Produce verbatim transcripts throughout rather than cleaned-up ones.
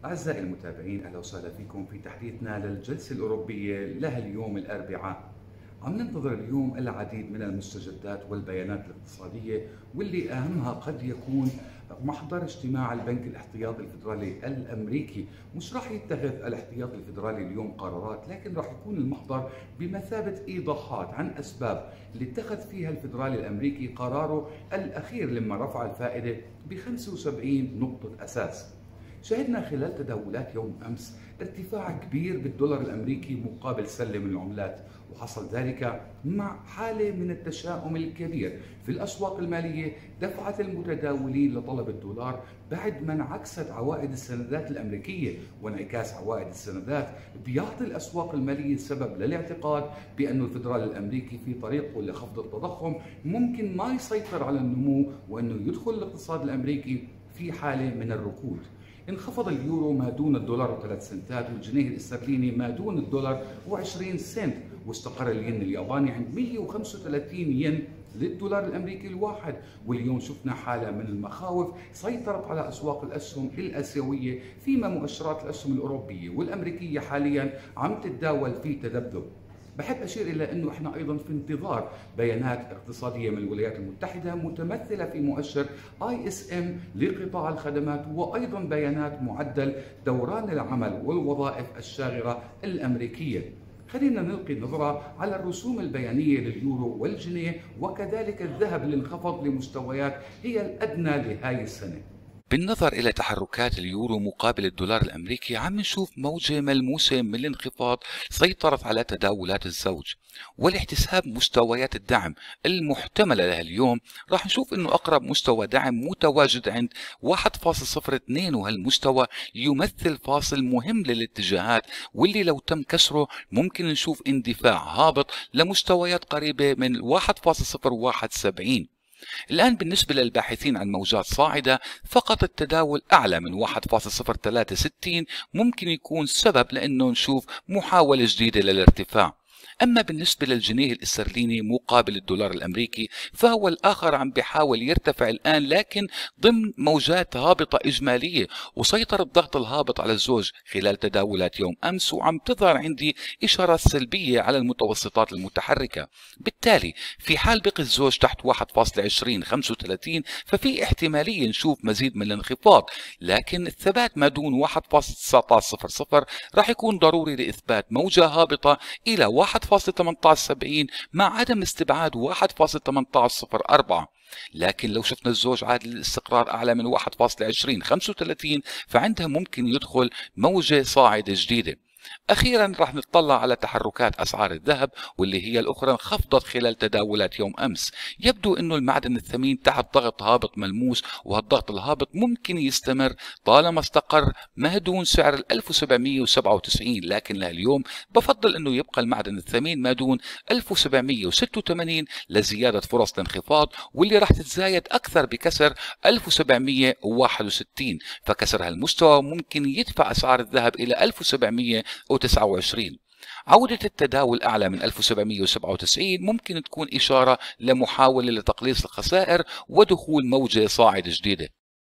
أعزائي المتابعين، أهلا وسهلا فيكم في تحديثنا للجلسة الأوروبية لها اليوم الأربعاء. عم ننتظر اليوم العديد من المستجدات والبيانات الاقتصادية، واللي أهمها قد يكون محضر اجتماع البنك الاحتياطي الفيدرالي الأمريكي. مش راح يتخذ الاحتياطي الفيدرالي اليوم قرارات، لكن راح يكون المحضر بمثابة إيضاحات عن أسباب اللي اتخذ فيها الفيدرالي الأمريكي قراره الأخير لما رفع الفائدة ب خمسة وسبعين نقطة أساس. شهدنا خلال تداولات يوم أمس ارتفاع كبير بالدولار الأمريكي مقابل سلة من العملات، وحصل ذلك مع حالة من التشاؤم الكبير في الأسواق المالية دفعت المتداولين لطلب الدولار بعد ما انعكست عوائد السندات الأمريكية. وانعكاس عوائد السندات بيعطي الأسواق المالية سبب للاعتقاد بأن الفدرالي الأمريكي في طريقه لخفض التضخم ممكن ما يسيطر على النمو، وأنه يدخل الاقتصاد الأمريكي في حالة من الركود. انخفض اليورو ما دون الدولار وثلاث سنتات، والجنيه الاسترليني ما دون الدولار وعشرين سنت، واستقر الين الياباني عند مئة وخمسة وثلاثين ين للدولار الامريكي الواحد. واليوم شفنا حاله من المخاوف سيطرت على اسواق الاسهم الاسيويه، فيما مؤشرات الاسهم الاوروبيه والامريكيه حاليا عم تتداول في تذبذب. بحب أشير إلى أنه إحنا أيضا في انتظار بيانات اقتصادية من الولايات المتحدة متمثلة في مؤشر آي إس إم لقطاع الخدمات، وأيضا بيانات معدل دوران العمل والوظائف الشاغرة الأمريكية. خلينا نلقي نظرة على الرسوم البيانية لليورو والجنيه، وكذلك الذهب اللي انخفض لمستويات هي الأدنى لهاي السنة. بالنظر إلى تحركات اليورو مقابل الدولار الأمريكي، عم نشوف موجة ملموسة من الانخفاض سيطرت على تداولات الزوج. ولاحتساب مستويات الدعم المحتملة لها اليوم، راح نشوف أنه أقرب مستوى دعم متواجد عند واحد فاصلة صفر اثنين، وهالمستوى يمثل فاصل مهم للاتجاهات، واللي لو تم كسره ممكن نشوف اندفاع هابط لمستويات قريبة من واحد فاصلة صفر واحد سبعين. الآن بالنسبة للباحثين عن موجات صاعدة، فقط التداول أعلى من واحد فاصلة صفر ثلاثة ستين ممكن يكون سبب لأنه نشوف محاولة جديدة للارتفاع. أما بالنسبة للجنيه الاسترليني مقابل الدولار الأمريكي، فهو الآخر عم بيحاول يرتفع الآن، لكن ضمن موجات هابطة إجمالية، وسيطر الضغط الهابط على الزوج خلال تداولات يوم أمس، وعم تظهر عندي إشارات سلبية على المتوسطات المتحركة. بالتالي في حال بقي الزوج تحت واحد فاصلة عشرين خمسة وثلاثين، ففي احتمالية نشوف مزيد من الانخفاض، لكن الثبات ما دون واحد فاصلة تسعة عشر صفر صفر راح يكون ضروري لإثبات موجة هابطة إلى واحد فاصلة ثمانية عشر سبعين، مع عدم استبعاد واحد فاصلة ثمانية عشر صفر أربعة. لكن لو شفنا الزوج عاد للاستقرار أعلى من واحد فاصلة عشرين خمسة وثلاثين، فعندها ممكن يدخل موجة صاعدة جديدة. أخيرا راح نطلع على تحركات أسعار الذهب، واللي هي الأخرى انخفضت خلال تداولات يوم أمس. يبدو أنه المعدن الثمين تحت ضغط هابط ملموس، وهالضغط الهابط ممكن يستمر طالما استقر ما دون سعر ال ألف وسبعمئة وسبعة وتسعين، لكن لليوم بفضل أنه يبقى المعدن الثمين ما دون ألف وسبعمئة وستة وثمانين لزيادة فرص الانخفاض، واللي راح تتزايد أكثر بكسر ألف وسبعمئة وواحد وستين. فكسر هالمستوى ممكن يدفع أسعار الذهب إلى ألف وسبعمئة وتسعة وعشرين. عودة التداول أعلى من ألف وسبعمئة وسبعة وتسعين ممكن تكون إشارة لمحاولة لتقليص الخسائر ودخول موجة صاعدة جديدة.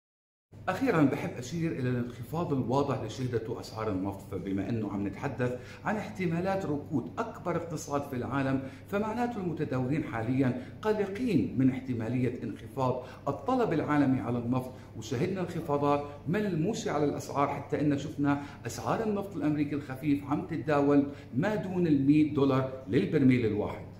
أخيراً بحب أشير إلى الانخفاض الواضح اللي شهدته أسعار النفط، فبما أنه عم نتحدث عن احتمالات ركود أكبر اقتصاد في العالم، فمعناته المتداولين حالياً قلقين من احتمالية انخفاض الطلب العالمي على النفط، وشهدنا انخفاضات ملموسة على الأسعار، حتى أن شفنا أسعار النفط الأمريكي الخفيف عم تتداول ما دون ال مئة دولار للبرميل الواحد.